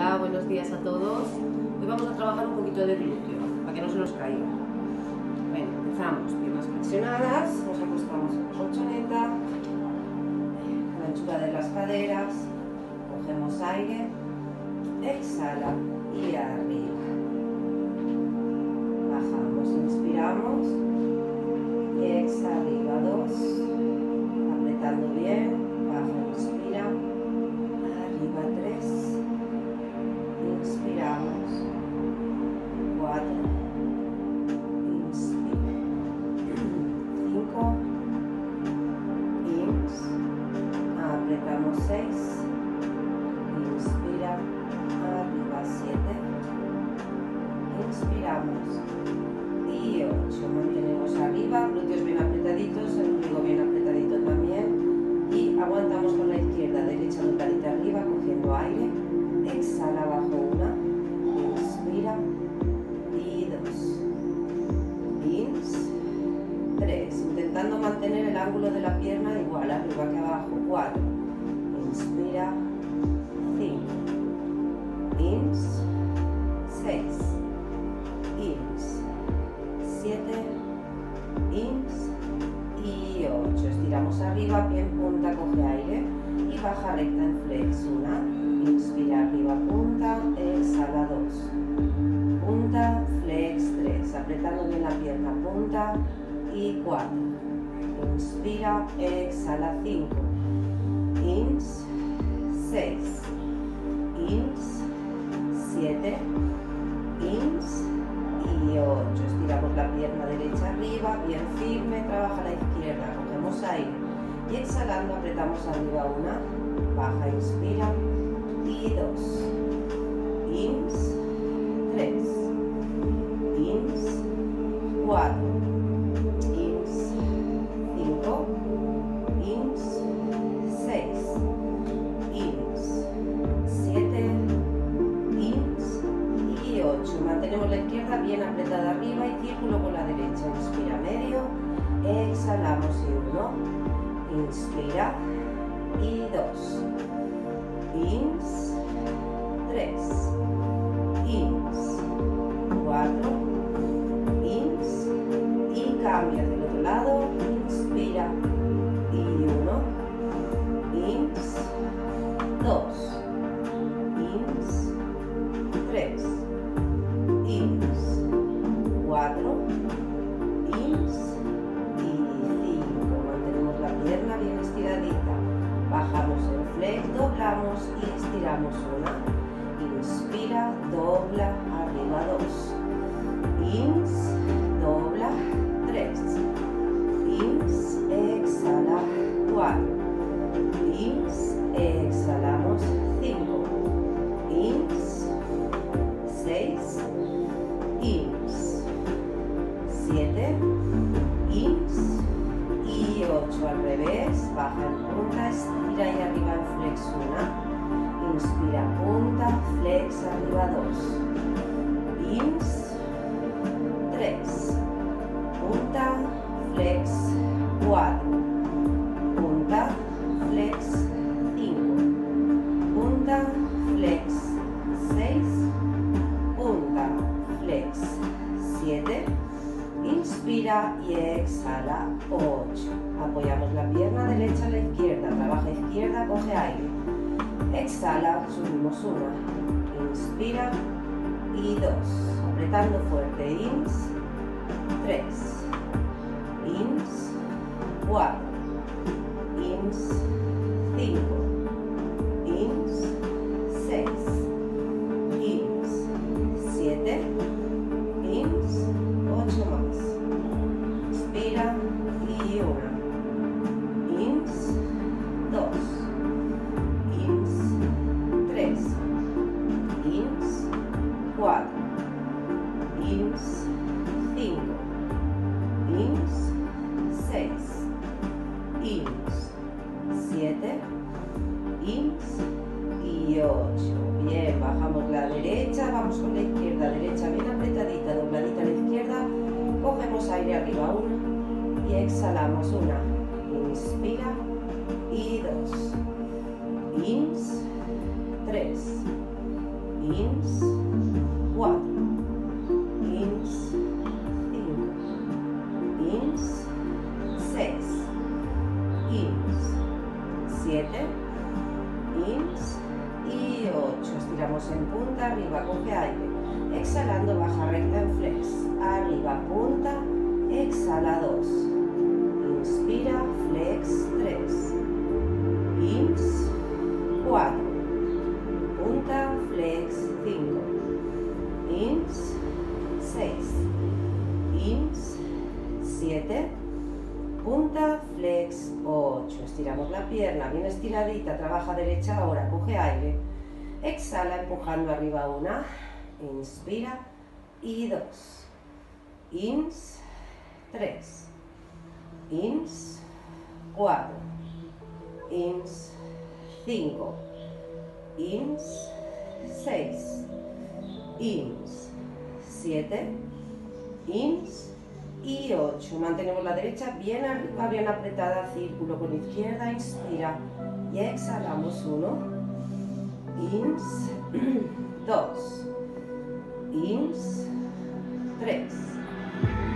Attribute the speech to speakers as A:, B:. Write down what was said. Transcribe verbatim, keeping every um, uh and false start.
A: Hola, buenos días a todos. Hoy vamos a trabajar un poquito de glúteo, para que no se nos caiga. Bueno, empezamos, piernas flexionadas, nos acostamos en colchoneta, a la anchura de las caderas, cogemos aire, exhala y arriba. Bajamos, inspiramos y exhala arriba, dos, apretando bien, baja, inspira, arriba, tres, inspiramos, cuatro, inspira, cinco, ins, apretamos seis, inspira, arriba, siete, inspiramos y ocho, mantenemos arriba, glúteos bien apretaditos, el ombligo bien apretadito también y aguantamos con la izquierda, derecha dobladita arriba, cogiendo aire, exhala, abajo una, inspira y dos, ins, tres, intentando mantener el ángulo de la pierna igual, arriba que abajo, cuatro, inspira, cinco, ins, seis, ins, siete, ins y ocho, estiramos arriba, pie en punta, coge aire y baja recta en flex, una, inspira arriba, punta, exhala, dos, punta, flex, tres, apretando bien la pierna, punta y cuatro, inspira, exhala, cinco, ins, seis, ins, siete, ins y ocho, estiramos la pierna derecha arriba, bien firme, trabaja la izquierda, cogemos aire y exhalando apretamos arriba una, baja, inspira y dos, ins, tres, ins, cuatro, ins, cinco, ins, seis, ins, siete, ins y ocho. Mantenemos la izquierda bien apretada arriba y círculo con la derecha. Inspira medio, exhalamos y uno, inspira y dos, ins, tres, ins, cuatro, ins y cambia del otro lado, inspira y uno, ins, dos, ins, tres, ins, cuatro, ins y cinco. Mantenemos la pierna bien estiradita. Bajamos en flex, doblamos y estiramos una. Inspira, dobla, arriba dos. Ins, dobla, tres. Ins, exhala, cuatro. Ins, exhalamos, cinco. Ins, seis. Ins, siete. Ins y ocho, al revés, baja en punta, estira y arriba en flex una, inspira punta, flex arriba dos, ins, tres, punta, flex cuatro, punta, flex cinco, punta, flex seis, punta, flex siete, inspira y exhala, ocho. Apoyamos la pierna derecha a la izquierda, trabaja izquierda, coge aire. Exhala, subimos una. Inspira y dos. Apretando fuerte, ins, tres, ins, cuatro, ins, cinco, ins, seis, ins, siete, ins, ocho más. Inspira y una. Ins, dos. Ins, tres. Ins, cuatro. Ins, cinco. Ins, seis. Ins, siete. Ins y ocho. Bien, bajamos la derecha, vamos con la izquierda, derecha bien apretadita, dobladita a la izquierda, cogemos aire arriba, una, y exhalamos, una, inspira, y dos, ins, tres, ins, cuatro, ins, cinco, ins, seis, ins, siete, ins y ocho. Estiramos en punta, arriba, coge aire. Exhalando, baja recta en flex. Arriba, punta, exhala dos. Inspira, flex tres. Ins, cuatro. Punta, flex cinco. Ins, seis. Ins, siete. Punta, flex ocho. Estiramos la pierna, bien estiradita, trabaja derecha ahora, coge aire. Exhala empujando arriba una. Inspira y dos. Ins, tres. Ins, cuatro. Ins, cinco. Ins, seis. Ins, siete. Ins y ocho. Mantenemos la derecha bien arriba, bien apretada, círculo con izquierda, inspira y exhalamos uno. Ins, dos. Ins, tres.